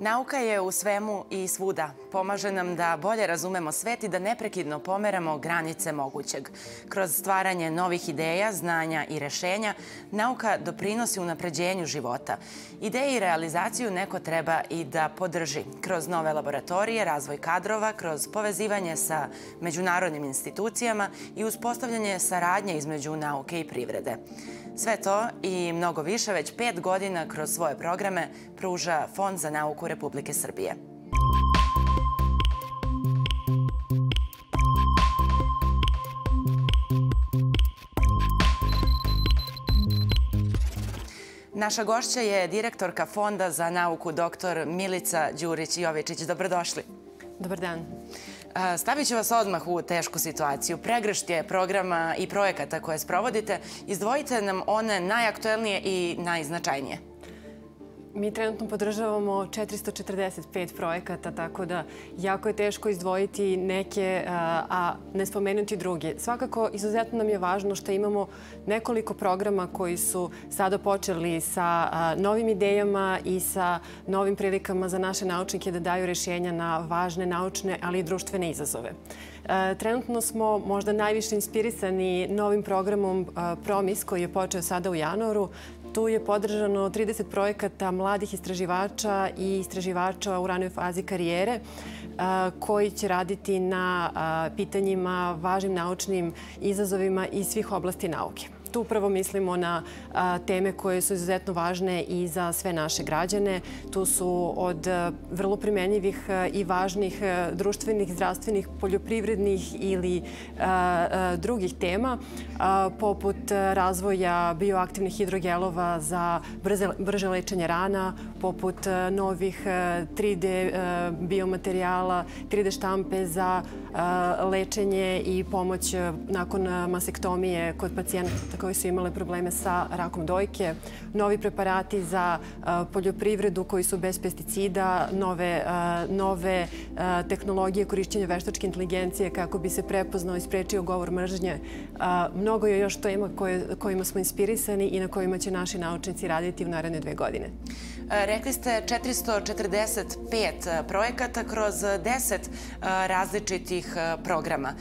Nauka je u svemu i svuda. Pomaže nam da bolje razumemo svet i da neprekidno pomeramo granice mogućeg. Kroz stvaranje novih ideja, znanja i rešenja, nauka doprinosi unapređenju života. Ideje i realizaciju neko treba i da podrži. Kroz nove laboratorije, razvoj kadrova, kroz povezivanje sa međunarodnim institucijama i uspostavljanje saradnje između nauke i privrede. Sve to i mnogo više već 5 godina kroz svoje programe pruža Fond za nauku Republike Srbije. Naša gošća je direktorka Fonda za nauku dr. Milica Đurić-Jovičić. Dobrodošli. Dobar dan. Stavit ću vas odmah u tešku situaciju. Pregršt je programa i projekata koje sprovodite. Izdvojite nam one najaktuelnije i najznačajnije. Mi trenutno podržavamo 445 projekata, tako da jako je teško izdvojiti neke, a ne spomenuti druge. Svakako, izuzetno nam je važno što imamo nekoliko programa koji su sada počeli sa novim idejama i sa novim prilikama za naše naučnike da daju rešenja na važne naučne, ali i društvene izazove. Trenutno smo možda najviše inspirisani novim programom PROMIS koji je počeo sada u januaru. Tu je podržano 30 projekata mladih istraživača i istraživača u ranoj fazi karijere koji će raditi na pitanjima, važnim naučnim izazovima iz svih oblasti nauke. Tu upravo mislimo na teme koje su izuzetno važne i za sve naše građane. Tu su od vrlo primenjivih i važnih društvenih, zdravstvenih, poljoprivrednih ili drugih tema, poput razvoja bioaktivnih hidrogelova za brže lečenje rana, poput novih 3D biomaterijala, 3D štampe za lečenje i pomoć nakon masektomije kod pacijenata koji su imale probleme sa rakom dojke, novi preparati za poljoprivredu koji su bez pesticida, nove tehnologije korišćenja veštačke inteligencije kako bi se prepoznao i sprečio govor mržnje. Mnogo je još tema kojima smo inspirisani i na kojima će naši naučnici raditi u naredne 2 godine. Rekli ste 445 projekata kroz 10 različitih programa.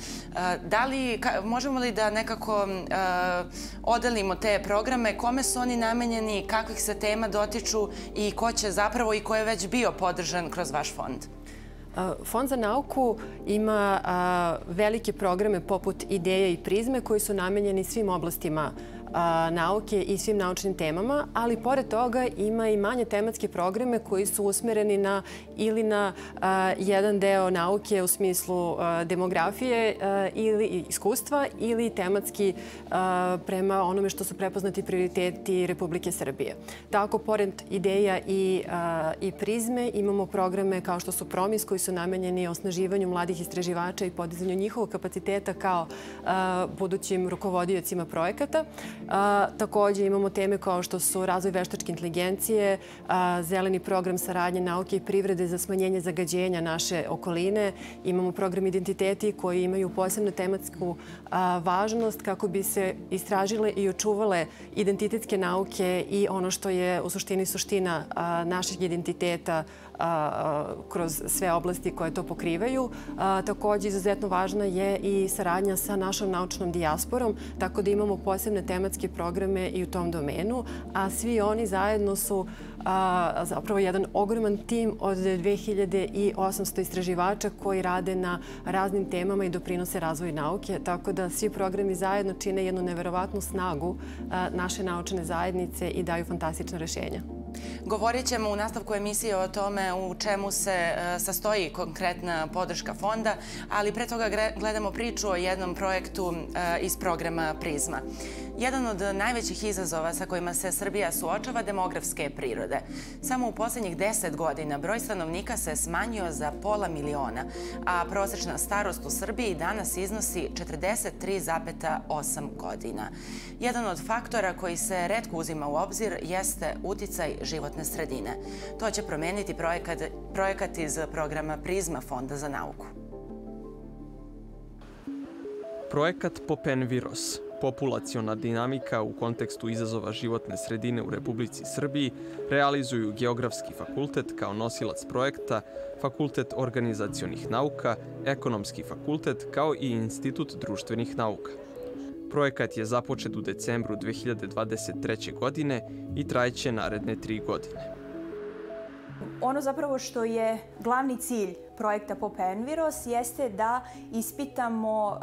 Možemo li da nekako odelimo te programe, kome su oni namenjeni, kakvih se tema dotiču i ko će zapravo i ko je već bio podržan kroz vaš fond? Fond za nauku ima velike programe poput Ideje i Prizme koji su namenjeni svim oblastima nauke i svim naučnim temama, ali pored toga ima i manje tematske programe koji su usmereni na ili na jedan deo nauke u smislu demografije ili iskustva ili tematski prema onome što su prepoznati prioriteti Republike Srbije. Tako, pored Ideja i Prizme, imamo programe kao što su PROMIS koji su namenjeni osnaživanju mladih istraživača i podizanju njihovog kapaciteta kao budućim rukovodiocima projekata. Također imamo teme kao što su razvoj veštačke inteligencije, zeleni program saradnje nauke i privrede za smanjenje zagađenja naše okoline. Imamo program identiteti koji imaju posebnu tematsku važnost kako bi se istražile i očuvale identitetske nauke i ono što je u suštini suština našeg identiteta kroz sve oblasti koje to pokrivaju. Također, izuzetno važna je i saradnja sa našom naučnom dijasporom, tako da imamo posebne tematske programe i u tom domenu, a svi oni zajedno su zapravo jedan ogroman tim od 2800 istraživača koji rade na raznim temama i doprinose razvoju nauke, tako da svi programi zajedno čine jednu neverovatnu snagu naše naučne zajednice i daju fantastična rešenja. Govorit ćemo u nastavku emisije o tome u čemu se sastoji konkretna podrška fonda, ali pre toga gledamo priču o jednom projektu iz programa Prizma. Jedan od najvećih izazova sa kojima se Srbija suočava demografske prirode. Samo u poslednjih 10 godina broj stanovnika se smanjio za pola miliona, a prosečna starost u Srbiji danas iznosi 43,8 godina. Jedan od faktora koji se retko uzima u obzir jeste uticaj životne sredine. To će promeniti projekat iz programa Prizma Fonda za nauku. Projekat Popen Viros populaciona dinamika u kontekstu izazova životne sredine u Republici Srbiji realizuju Geografski fakultet kao nosilac projekta, Fakultet organizacionih nauka, Ekonomski fakultet kao i Institut društvenih nauka. Projekat je započet u decembru 2023. godine i trajeće naredne 3 godine. Ono zapravo što je glavni cilj projekta Pop Enviros jeste da ispitamo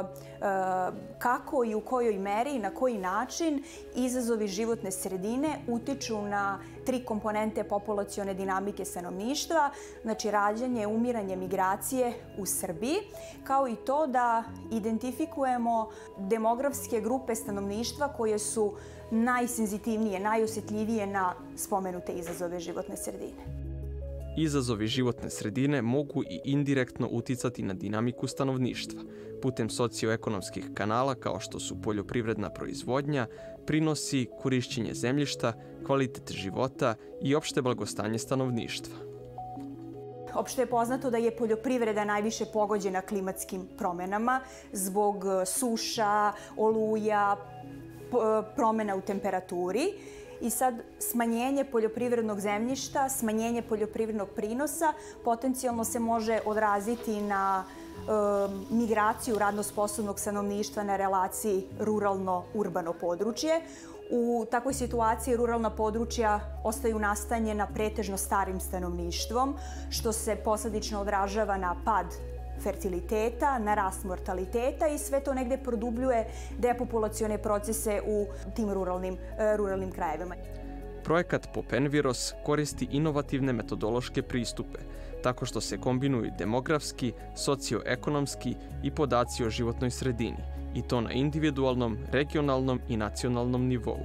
kako i u kojoj meri i na koji način izazovi životne sredine utiču na 3 komponente populacione dinamike stanovništva, znači rađanje, umiranje, migracije u Srbiji, kao i to da identifikujemo demografske grupe stanovništva koje su najsenzitivnije, najosjetljivije na spomenute izazove životne sredine. Izazovi životne sredine mogu i indirektno uticati na dinamiku stanovništva putem socioekonomskih kanala kao što su poljoprivredna proizvodnja, prinosi, korišćenje zemljišta, kvalitet života i opšte blagostanje stanovništva. Opšte je poznato da je poljoprivreda najviše pogođena klimatskim promenama zbog suša, oluja, promjena u temperaturi. I sad smanjenje poljoprivrednog zemljišta, smanjenje poljoprivrednog prinosa potencijalno se može odraziti na migraciju radno sposobnog stanovništva na relaciji ruralno-urbano područje. U takvoj situaciji ruralna područja ostaju nastanjena pretežno starim stanovništvom, što se posledično odražava na pad fertiliteta, na rast mortaliteta i sve to negde produbljuje depopulacione procese u tim ruralnim krajevima. Projekat Pop Enviros koristi inovativne metodološke pristupe, tako što se kombinuju demografski, socioekonomski i podaci o životnoj sredini, i to na individualnom, regionalnom i nacionalnom nivou.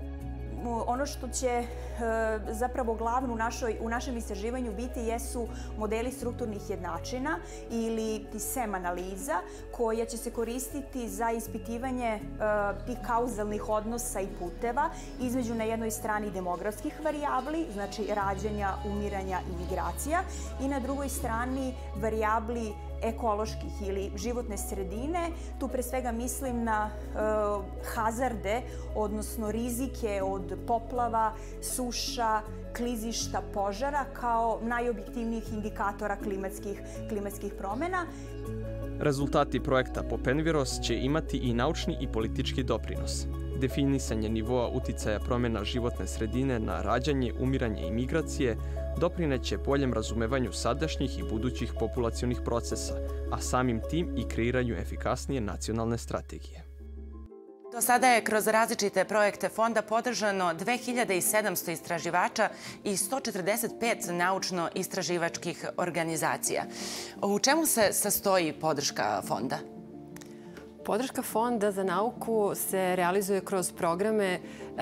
Ono što će zapravo glavno u našem istraživanju biti jesu modeli strukturnih jednačina ili SEM analiza koja će se koristiti za ispitivanje tih kauzalnih odnosa i puteva između na jednoj strani demografskih varijabli, znači rađanja, umiranja i migracija, i na drugoj strani varijabli ekoloških ili životne sredine. Tu pre svega mislim na hazarde, odnosno rizike od poplava, suša, klizišta, požara kao najobjektivnijih indikatora klimatskih promjena. Rezultati projekta Pop Enviros će imati i naučni i politički doprinos. Definisanje nivoa uticaja promjena životne sredine na rađanje, umiranje i migracije doprineće boljem razumevanju sadašnjih i budućih populacionih procesa, a samim tim i kreiranju efikasnije nacionalne strategije. Do sada je kroz različite projekte fonda podržano 2700 istraživača i 145 naučno-istraživačkih organizacija. U čemu se sastoji podrška fonda? Podrška Fonda za nauku se realizuje kroz programe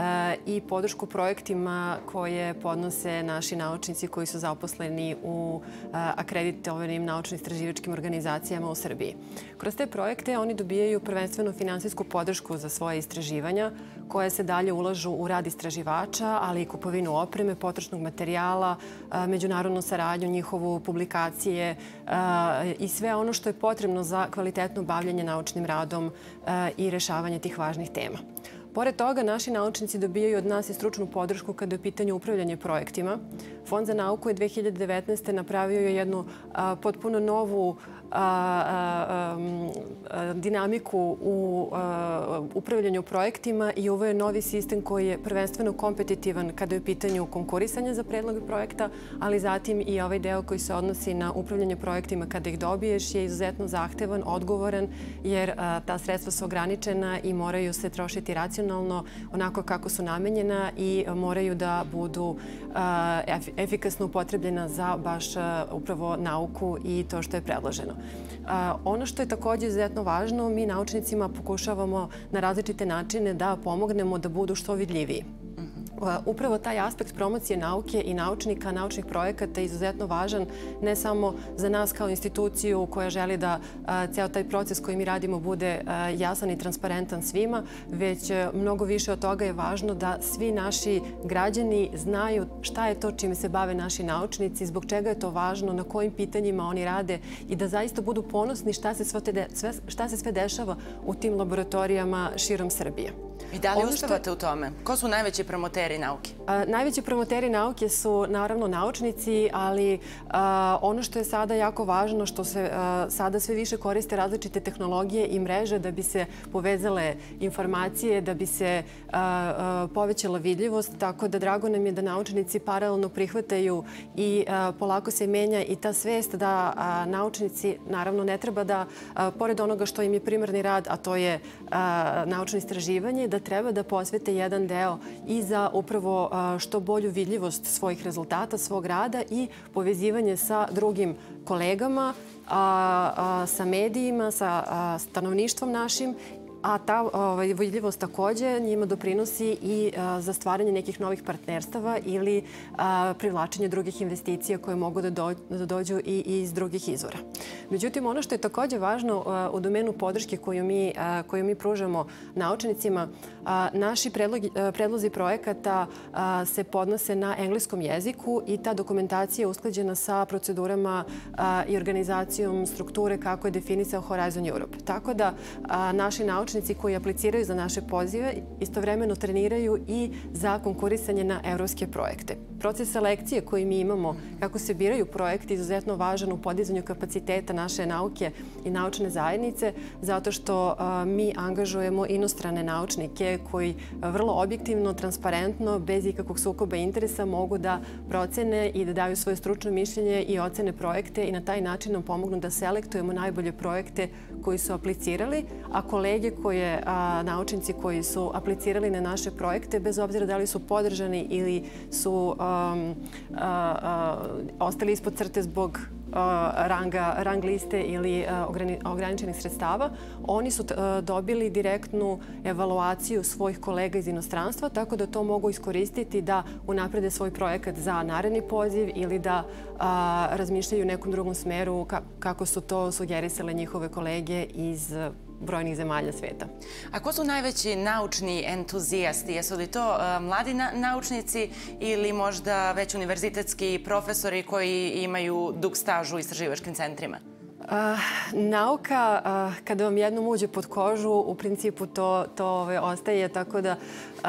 i podršku projektima koje podnose naši naučnici koji su zaposleni u akreditovanim naučno-istraživačkim organizacijama u Srbiji. Kroz te projekte oni dobijaju prvenstveno finansijsku podršku za svoje istraživanja koje se dalje ulažu u rad istraživača, ali i kupovinu opreme, potrošnog materijala, međunarodnu saradnju, njihovu publikacije i sve ono što je potrebno za kvalitetno bavljanje naučnim radom i rešavanje tih važnih tema. Pored toga, naši naučnici dobijaju od nas i stručnu podršku kada je u pitanju upravljanje projektima. Fond za nauku je 2019. napravio jednu potpuno novu dinamiku u upravljanju projektima i ovo je novi sistem koji je prvenstveno kompetitivan kada je u pitanju konkurisanja za predloge projekta, ali zatim i ovaj deo koji se odnosi na upravljanje projektima kada ih dobiješ je izuzetno zahtevan, odgovoran, jer ta sredstva su ograničena i moraju se trošiti racionalno onako kako su namenjena i moraju da budu efikasno upotrebljena za baš upravo nauku i to što je predloženo. Ono što je također izuzetno važno, mi naučnicima pokušavamo na različite načine da pomognemo da budu što vidljiviji. Upravo taj aspekt promocije nauke i naučnika, naučnih projekata je izuzetno važan ne samo za nas kao instituciju koja želi da ceo taj proces koji mi radimo bude jasan i transparentan svima, već mnogo više od toga je važno da svi naši građani znaju šta je to čime se bave naši naučnici, zbog čega je to važno, na kojim pitanjima oni rade i da zaista budu ponosni šta se sve dešava u tim laboratorijama širom Srbije. I da li uspevate u tome? Ko su najveći promoteri nauke? Najveći promoteri nauke su naravno naučnici, ali ono što je sada jako važno, što se sada sve više koriste različite tehnologije i mreže da bi se povezale informacije, da bi se povećala vidljivost. Tako da drago nam je da naučnici paralelno prihvataju i polako se menja i ta svest da naučnici naravno ne treba da, pored onoga što im je primarni rad, a to je naučno istraživanje, da treba da posvete jedan deo i za upravo što bolju vidljivost svojih rezultata, svog rada i povezivanje sa drugim kolegama, sa medijima, sa stanovništvom našim. A ta vidljivost takođe njima doprinosi i za stvaranje nekih novih partnerstava ili privlačenje drugih investicija koje mogu da dođu i iz drugih izvora. Međutim, ono što je takođe važno u domenu podrške koju mi pružamo naučnicima, naši predlozi projekata se podnose na engleskom jeziku i ta dokumentacija je usklađena sa procedurama i organizacijom strukture kako je definisao Horizon Europe. Tako da naši naučnici koji apliciraju za naše pozive istovremeno treniraju i za konkurisanje na evropske projekte. Proces selekcije koji mi imamo, kako se biraju projekti, je izuzetno važan u podizanju kapaciteta naše nauke i naučne zajednice, zato što mi angažujemo inostrane naučnike koji vrlo objektivno, transparentno, bez ikakvog sukoba interesa mogu da procene i da daju svoje stručno mišljenje i ocene projekte i na taj način nam pomognu da selektujemo najbolje projekte koji su aplicirali, a kolege naučnici koji su aplicirali na naše projekte, bez obzira da li su podržani ili su ostali ispod crte zbog rang liste ili ograničenih sredstava, oni su dobili direktnu evaluaciju svojih kolega iz inostranstva, tako da to mogu iskoristiti da unaprede svoj projekat za naredni poziv ili da razmišljaju u nekom drugom smeru kako su to sugerisale njihove kolege iz brojnih zemalja sveta. A ko su najveći naučni entuzijasti? Jesu li to mladi naučnici ili možda već univerzitetski profesori koji imaju dug staž u istraživačkim centrima? Nauka, kada vam jednom uđe pod kožu, u principu to ostaje, tako da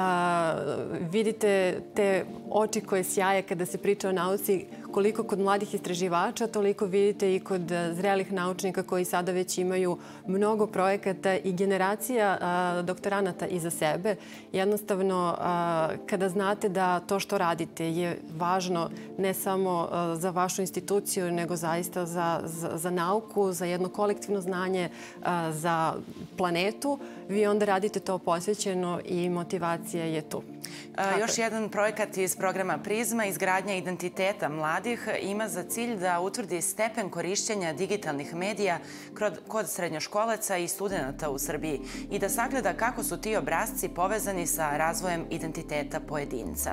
vidite te oči koje sjaje kada se priča o nauci, koliko kod mladih istraživača, toliko vidite i kod zrelih naučnika koji sada već imaju mnogo projekata i generacija doktoranata iza sebe. Jednostavno, kada znate da to što radite je važno ne samo za vašu instituciju, nego zaista za nauku, za jedno kolektivno znanje, za planetu, vi onda radite to posvećeno i motivacija je tu. Još jedan projekat iz programa Prizma, izgradnja identiteta mladih, ima za cilj da utvrdi stepen korišćenja digitalnih medija kod srednjoškolaca i studenta u Srbiji i da sagleda kako su ti obrasci povezani sa razvojem identiteta pojedinca.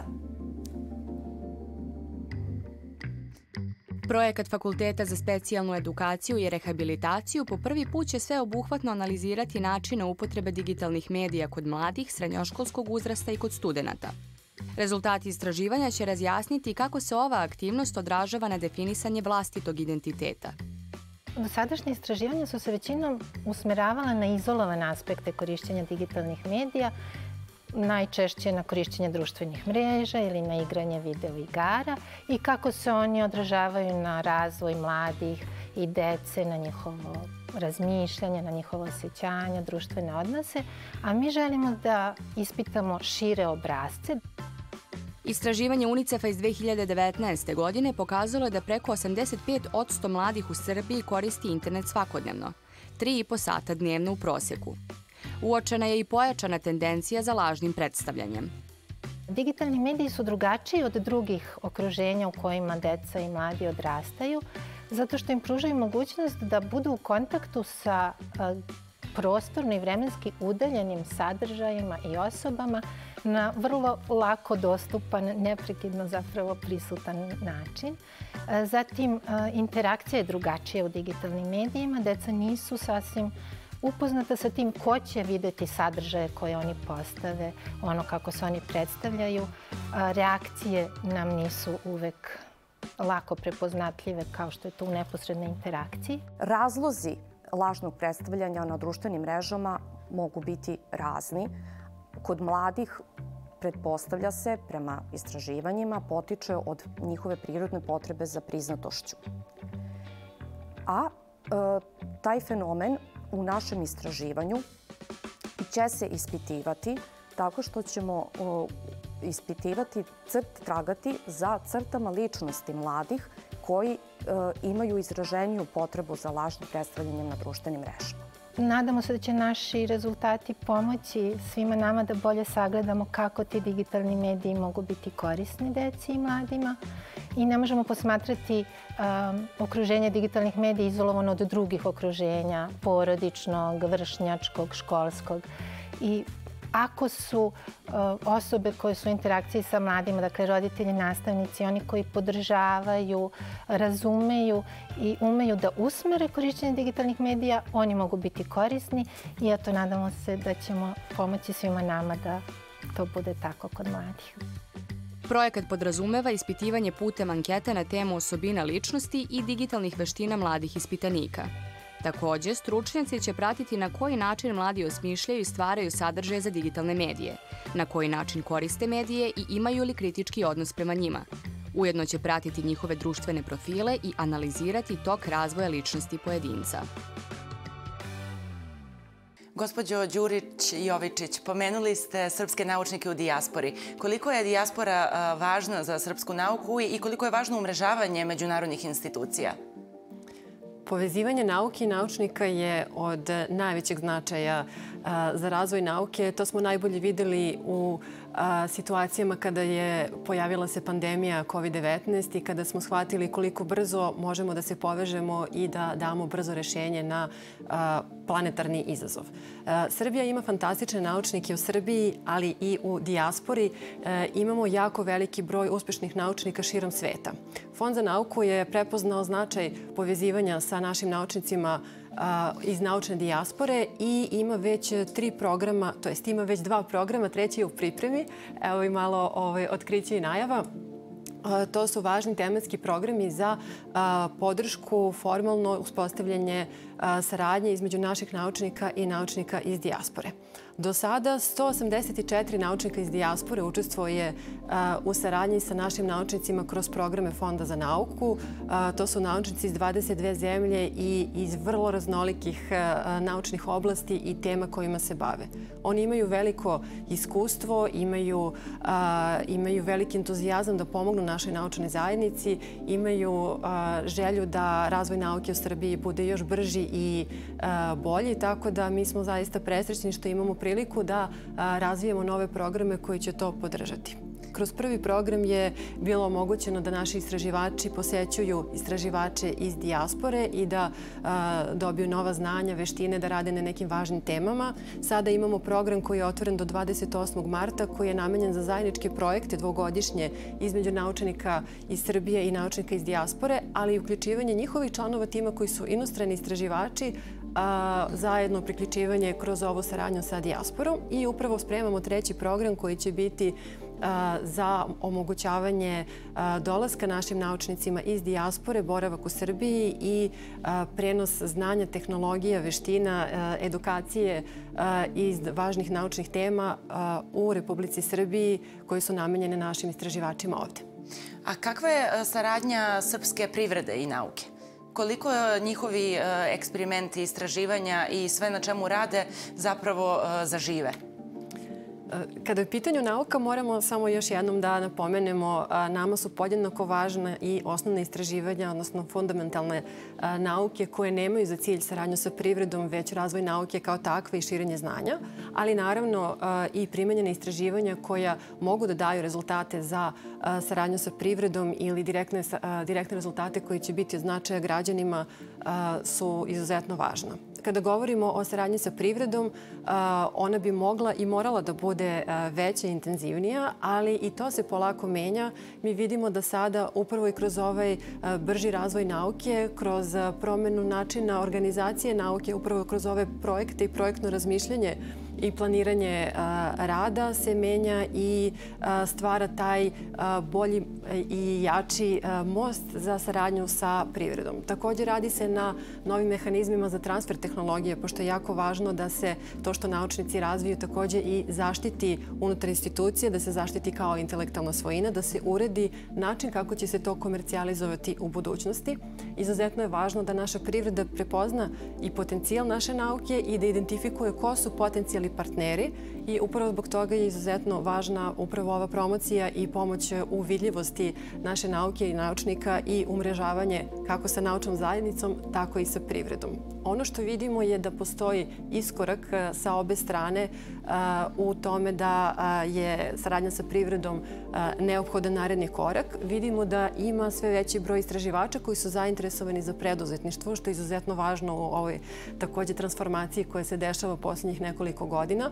Projekat Fakulteta za specijalnu edukaciju i rehabilitaciju po prvi put će sveobuhvatno analizirati načine upotrebe digitalnih medija kod mladih, srednjoškolskog uzrasta i kod studenata. Rezultati istraživanja će razjasniti kako se ova aktivnost odražava na definisanje vlastitog identiteta. Dosadašnje istraživanja su se većinom usmeravala na izolovane aspekte korišćenja digitalnih medija, najčešće na korišćenje društvenih mreža ili na igranje video igara i kako se oni odražavaju na razvoj mladih i dece, na njihovo razmišljanje, na njihovo osjećanje, društvene odnose, a mi želimo da ispitamo šire obrasce. Istraživanje UNICEF-a iz 2019. godine pokazalo je da preko 85% mladih u Srbiji koristi internet svakodnevno, 3,5 sata dnevno u proseku. Uočena je i pojačana tendencija za lažnim predstavljanjem. Digitalni mediji su drugačiji od drugih okruženja u kojima deca i mladi odrastaju, zato što im pružaju mogućnost da budu u kontaktu sa prostorno i vremenski udaljenim sadržajima i osobama na vrlo lako dostupan, neprekidno zapravo prisutan način. Zatim, interakcija je drugačija u digitalnim medijima. Deca nisu sasvim upoznata sa tim ko će videti sadržaje koje oni postave, ono kako se oni predstavljaju. Reakcije nam nisu uvek lako prepoznatljive kao što je to u neposrednoj interakciji. Razlozi lažnog predstavljanja na društvenim mrežama mogu biti razni. Kod mladih, pretpostavlja se, prema istraživanjima, potiče od njihove prirodne potrebe za priznatošću. A taj fenomen u našem istraživanju će se ispitivati tako što ćemo ispitivati, tragati za crtama ličnosti mladih koji imaju izraženiju potrebu za lažnim predstavljanjem na društvenim mrežama. Nadamo se da će naši rezultati pomoći svima nama da bolje sagledamo kako ti digitalni mediji mogu biti korisni deci i mladima. I ne možemo posmatrati okruženje digitalnih medija izolovano od drugih okruženja, porodičnog, vršnjačkog, školskog. I ako su osobe koje su u interakciji sa mladima, dakle roditelji, nastavnici, oni koji podržavaju, razumeju i umeju da usmere korišćenje digitalnih medija, oni mogu biti korisni i eto, nadamo se da ćemo pomoći svima nama da to bude tako kod mladih. Projekat podrazumeva ispitivanje putem ankete na temu osobina ličnosti i digitalnih veština mladih ispitanika. Takođe, stručnjaci će pratiti na koji način mladi osmišljaju i stvaraju sadržaje za digitalne medije, na koji način koriste medije i imaju li kritički odnos prema njima. Ujedno će pratiti njihove društvene profile i analizirati tok razvoja ličnosti pojedinca. Gospođo Đurić-Jovičić, pomenuli ste srpske naučnike u dijaspori. Koliko je dijaspora važna za srpsku nauku i koliko je važno umrežavanje međunarodnih institucija? Povezivanje nauke i naučnika je od najvećeg značaja za razvoj nauke. To smo najbolje videli u situacijama kada je pojavila se pandemija COVID-19 i kada smo shvatili koliko brzo možemo da se povežemo i da damo brzo rešenje na planetarni izazov. Srbija ima fantastične naučnike u Srbiji, ali i u dijaspori. Imamo jako veliki broj uspešnih naučnika širom sveta. Fond za nauku je prepoznao značaj povezivanja sa našim naučnicima iz naučne dijaspore i ima već 3 programa, to jest ima već 2 programa, treći je u pripremi. Evo i malo otkriće i najava. To su važni tematski programi za podršku, formalno uspostavljanje saradnje između naših naučnika i naučnika iz dijaspore. Do sada 184 naučnika iz dijaspore učestvuje u saradnji sa našim naučnicima kroz programe Fonda za nauku. To su naučnici iz 22 zemlje i iz vrlo raznolikih naučnih oblasti i tema kojima se bave. Oni imaju veliko iskustvo, imaju veliki entuzijazam da pomognu našoj naučnoj zajednici, imaju želju da razvoj nauke u Srbiji bude još brži i bolji, tako da mi smo zaista presrećni što imamo priliku da razvijemo nove programe koji će to podržati. Kroz prvi program je bilo omogućeno da naši istraživači posećuju istraživače iz dijaspore i da dobiju nova znanja, veštine, da rade na nekim važnim temama. Sada imamo program koji je otvoren do 28. marta, koji je namenjen za zajedničke projekte dvogodišnje između naučnika iz Srbije i naučnika iz dijaspore, ali i uključivanje njihovih članova tima koji su inostrani istraživači, zajedno priključivanje kroz ovu saradnju sa dijasporom. I upravo spremamo treći program koji će biti za omogućavanje dolaska našim naučnicima iz dijaspore, boravak u Srbiji i prenos znanja, tehnologija, veština, edukacije iz važnih naučnih tema u Republici Srbiji koji su namenjene našim istraživačima ovde. A kakva je saradnja srpske privrede i nauke? Koliko njihovi eksperimenti, istraživanja i sve na čemu rade zapravo zažive? Kada je u pitanju nauka, moramo samo još jednom da napomenemo, nama su podjednako važna i osnovne istraživanja, odnosno fundamentalne nauke koje nemaju za cilj saradnju sa privredom, već razvoj nauke kao takve i širenje znanja, ali naravno i primenjene istraživanja koja mogu da daju rezultate za saradnju sa privredom ili direktne rezultate koji će biti od značaja građanima su izuzetno važna. Kada govorimo o saradnji sa privredom, ona bi mogla i morala da bude veća i intenzivnija, ali i to se polako menja. Mi vidimo da sada upravo i kroz ovaj brži razvoj nauke, kroz promenu načina organizacije nauke, upravo kroz ove projekte i projektno razmišljanje i planiranje rada se menja i stvara taj bolji i jači most za saradnju sa privredom. Također radi se na novim mehanizmima za transfer tehnologije, pošto je jako važno da se to što naučnici razviju također i zaštiti unutar institucije, da se zaštiti kao intelektualna svojina, da se uredi način kako će se to komercijalizovati u budućnosti. Izuzetno je važno da naša privreda prepozna i potencijal naše nauke i da identifikuje ko su potencijalni partneri i upravo zbog toga je izuzetno važna upravo ova promocija i pomoć u vidljivosti naše nauke i naučnika i umrežavanje kako sa naučnom zajednicom, tako i sa privredom. Ono što vidimo je da postoji iskorak sa obe strane u tome da je saradnja sa privredom neophodan naredni korak. Vidimo da ima sve veći broj istraživača koji su zainteresovani za preduzetništvo, što je izuzetno važno u ovoj također transformaciji koja se dešava u posljednjih nekoliko godina.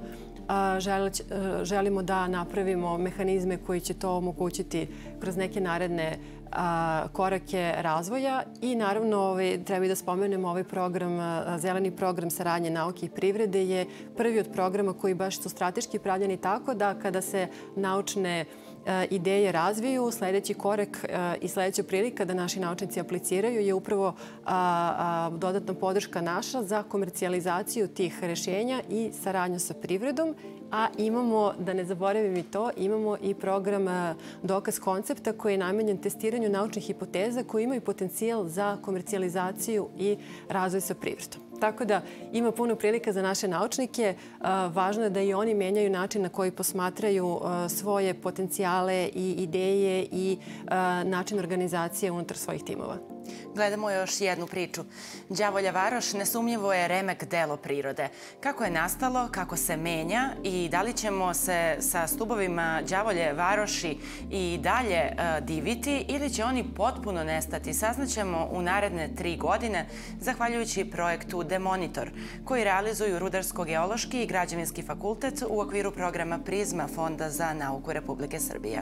Želimo da napravimo mehanizme koji će to omogućiti kroz neke naredne korake razvoja i naravno treba i da spomenemo ovaj program, zeleni program saradnje nauke i privrede je prvi od programa koji baš su strateški pravljeni tako da kada se naučne ideje razviju, sljedeći korak i sljedeća prilika da naši naučnici apliciraju je upravo dodatna podrška naša za komercijalizaciju tih rješenja i saradnju sa privredom. A imamo, da ne zaboravim i to, imamo i program Dokaz koncepta koji je namenjen testiranju naučnih hipoteza koji imaju potencijal za komercijalizaciju i razvoj sa privredom. Tako da ima puno prilika za naše naučnike. Važno je da i oni menjaju način na koji posmatraju svoje potencijale i ideje i način organizacije unutar svojih timova. Gledamo još jednu priču. Đavolja varoš nesumnjivo je remek delo prirode. Kako je nastalo, kako se menja i da li ćemo se sa stubovima Đavolje varoši i dalje diviti ili će oni potpuno nestati, saznaćemo u naredne 3 godine zahvaljujući projektu Demonitor koji realizuju Rudarsko-geološki i Građevinski fakultet u okviru programa Prizma Fonda za nauku Republike Srbije.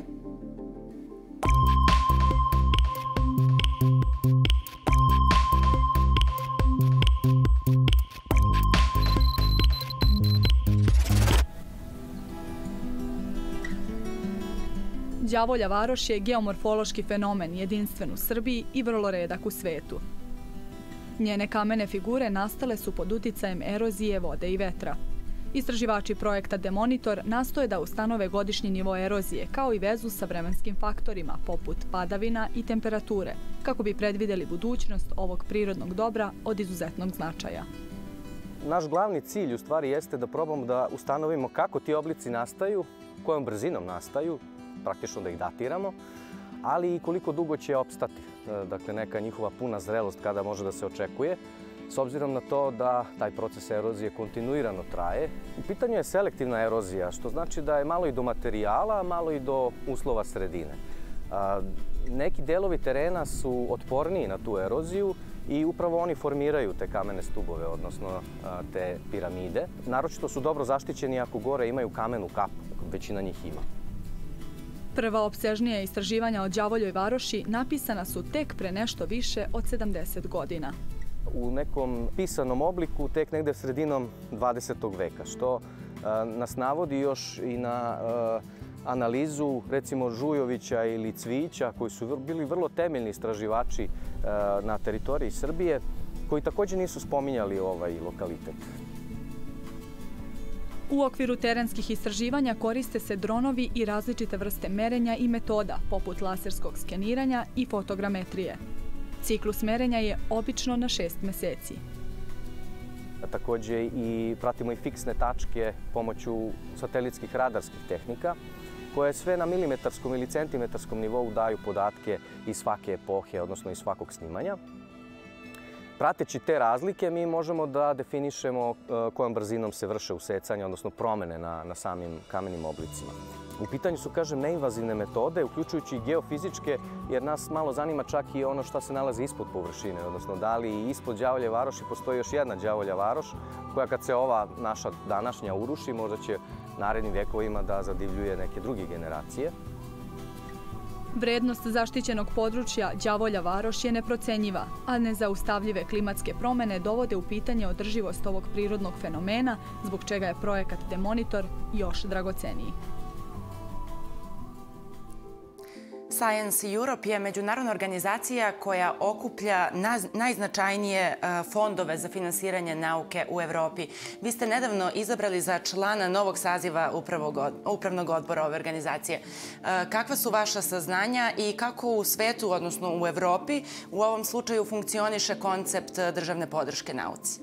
Đavolja varoš je geomorfološki fenomen jedinstven u Srbiji i vrlo redak u svetu. Njene kamene figure nastale su pod uticajem erozije, vode i vetra. Istraživači projekta Demonitor nastoje da ustanove godišnji nivo erozije, kao i vezu sa vremenskim faktorima, poput padavina i temperature, kako bi predvideli budućnost ovog prirodnog dobra od izuzetnog značaja. Naš glavni cilj u stvari jeste da probamo da ustanovimo kako ti oblici nastaju, kojom brzinom nastaju, praktično da ih datiramo, ali i koliko dugo će opstati. Dakle, neka njihova puna zrelost kada može da se očekuje, s obzirom na to da taj proces erozije kontinuirano traje. U pitanju je selektivna erozija, što znači da je malo i do materijala, malo i do uslova sredine. Neki delovi terena su otporniji na tu eroziju i upravo oni formiraju te kamene stubove, odnosno te piramide. Naročito su dobro zaštićeni ako gore imaju kamenu kapu, većina njih ima. Prva opsežnija istraživanja o Đavoljoj varoši napisana su tek pre nešto više od 70 godina. U nekom pisanom obliku tek negde sredinom 20. veka, što nas navodi još i na analizu recimo Žujovića ili Cvijića, koji su bili vrlo temeljni istraživači na teritoriji Srbije, koji također nisu spominjali ovaj lokalitet. U okviru terenskih istraživanja koriste se dronovi i različite vrste merenja i metoda, poput laserskog skeniranja i fotogrametrije. Ciklus merenja je obično na 6 meseci. Također i pratimo i fiksne tačke pomoću satelitskih radarskih tehnika, koje sve na milimetarskom ili centimetrarskom nivou daju podatke iz svake epohe, odnosno iz svakog snimanja. prateći te razlike mi možemo da definišemo kojom brzinom se vrše usecanja, odnosno promene na samim kamenim oblicima. U pitanju su, kažem, neinvazivne metode, uključujući i geofizičke, jer nas malo zanima čak i ono šta se nalazi ispod površine, odnosno da li ispod Đavolje varoši postoji još jedna Đavolja varoš, koja kad se ova naša današnja uruši, možda će narednim vekovima da zadivljuje neke druge generacije. Vrednost zaštićenog područja Đavolja varoš je neprocenjiva, a nezaustavljive klimatske promene dovode u pitanje održivost ovog prirodnog fenomena, zbog čega je projekat Demonitor još dragoceniji. Science Europe je međunarodna organizacija koja okuplja najznačajnije fondove za finansiranje nauke u Evropi. Vi ste nedavno izabrali za člana novog saziva upravnog odbora ove organizacije. Kakva su vaša saznanja i kako u svetu, odnosno u Evropi, u ovom slučaju funkcioniše koncept državne podrške nauci?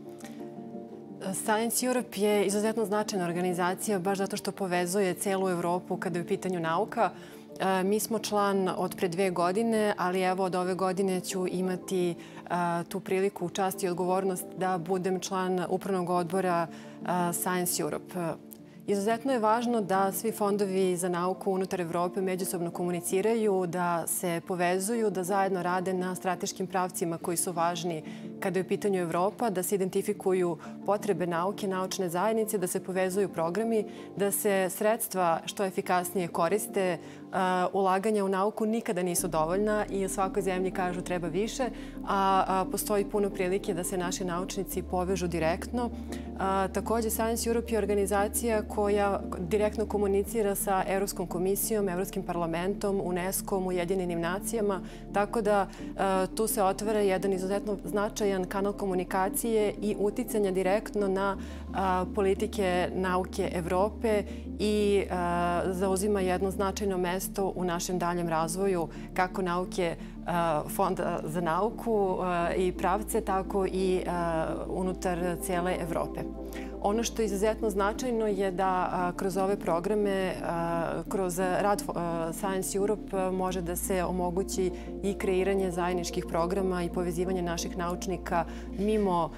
Science Europe je izuzetno značajna organizacija baš zato što povezuje celu Evropu kada je u pitanju nauka. Mi smo član od pre 2 godine, ali evo od ove godine ću imati tu priliku, čast i odgovornost da budem član upravnog odbora Science Europe. Izuzetno je važno da svi fondovi za nauku unutar Evrope međusobno komuniciraju, da se povezuju, da zajedno rade na strateškim pravcima koji su važni kada je u pitanju Evropa, da se identifikuju potrebe nauke, naučne zajednice, da se povezuju programi, da se sredstva što efikasnije koriste. Ulaganja u nauku nikada nisu dovoljna i u svakoj zemlji kažu treba više, a postoji puno prilike da se naši naučnici povežu direktno. Također, Science Europe je organizacija koja direktno komunicira sa Evropskom komisijom, Evropskim parlamentom, UNESCO-om, Ujedinjenim nacijama, tako da tu se otvara jedan izuzetno značajan kanal komunikacije i uticanja direktno na politike nauke Evrope i zauzima jedno značajno mesto u našem daljem razvoju kako nauke Fonda za nauku i pravce, tako i unutar cijele Evrope. Ono što je izuzetno značajno je da kroz ove programe, kroz rad Science Europe može da se omogući i kreiranje zajedničkih programa i povezivanje naših naučnika mimo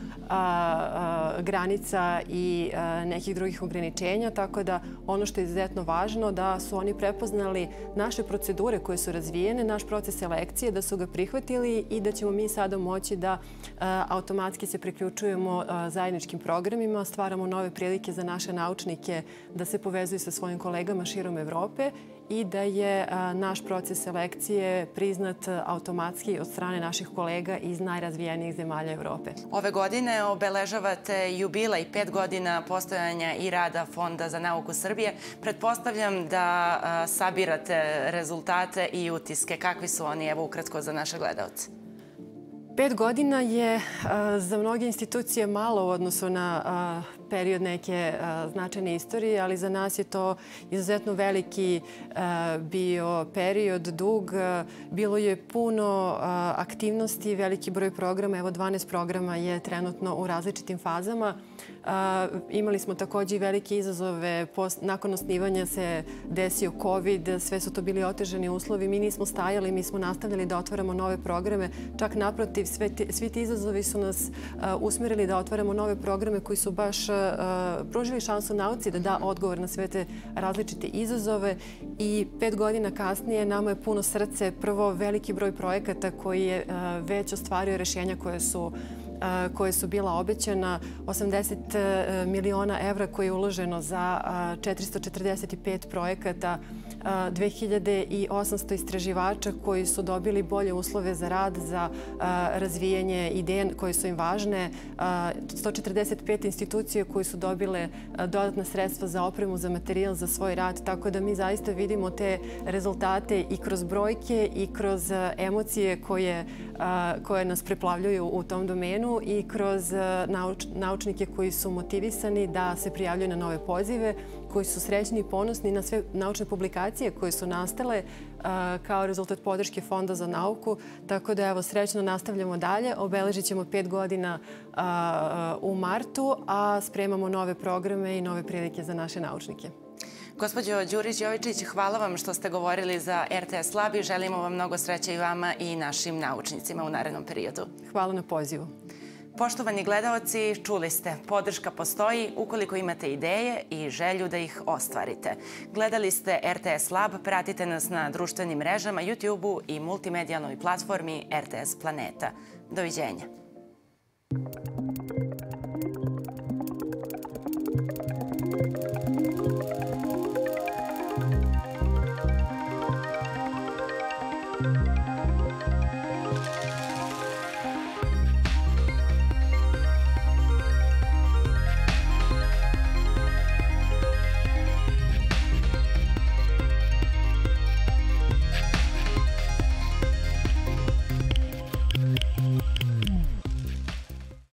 granica i nekih drugih ograničenja, tako da ono što je izuzetno važno da su oni prepoznali naše procedure koje su razvijene, naš proces selekcije, da su ga prihvatili i da ćemo mi sada moći da automatski se priključujemo zajedničkim programima, stvaramo nove prilike za naše naučnike da se povezuju sa svojim kolegama širom Evrope i da je naš proces selekcije priznat automatski od strane naših kolega iz najrazvijenijih zemalja Evrope. Ove godine obeležavate jubilej 5 godina postojanja i rada Fonda za nauku Srbije. Pretpostavljam da sabirate rezultate i utiske. Kakvi su oni, evo ukratko, za naše gledalce? 5 godina je za mnoge institucije malo u odnosu na period neke značajne istorije, ali za nas je to izuzetno veliki bio period, dug. Bilo je puno aktivnosti, veliki broj programa. Evo 12 programa je trenutno u različitim fazama. Imali smo također i velike izazove. Nakon osnivanja se desio COVID, sve su to bili otežani uslovi. Mi nismo stajali, mi smo nastavljali da otvaramo nove programe. Čak naprotiv, svi ti izazovi su nas usmerili da otvaramo nove programe koji su baš pružili šansu nauci da da odgovor na sve te različite izazove. I 5 godina kasnije nama je puno srce. Prvo, veliki broj projekata koji je već ostvario rješenja koje su bila obećana. 80 miliona evra koje je uloženo za 445 projekata, 2800 istraživača koji su dobili bolje uslove za rad, za razvijanje ideje koje su im važne, 145 institucije koje su dobile dodatna sredstva za opremu, za materijal, za svoj rad. Tako da mi zaista vidimo te rezultate i kroz brojke i kroz emocije koje nas preplavljuju u tom domenu i kroz naučnike koji su motivisani da se prijavljuju na nove pozive, koji su srećni i ponosni na sve naučne publikacije koje su nastale kao rezultat podrške Fonda za nauku. Tako da evo, srećno nastavljamo dalje. Obeležit ćemo 5 godina u martu, a spremamo nove programe i nove prilike za naše naučnike. Gospođo Đurić-Jovičić, hvala vam što ste govorili za RTS Lab i želimo vam mnogo sreće i vama i našim naučnicima u narednom periodu. Hvala na pozivu. Poštovani gledaoci, čuli ste, podrška postoji ukoliko imate ideje i želju da ih ostvarite. Gledali ste RTS Lab, pratite nas na društvenim mrežama, YouTube-u i multimedijalnoj platformi RTS Planeta. Doviđenja.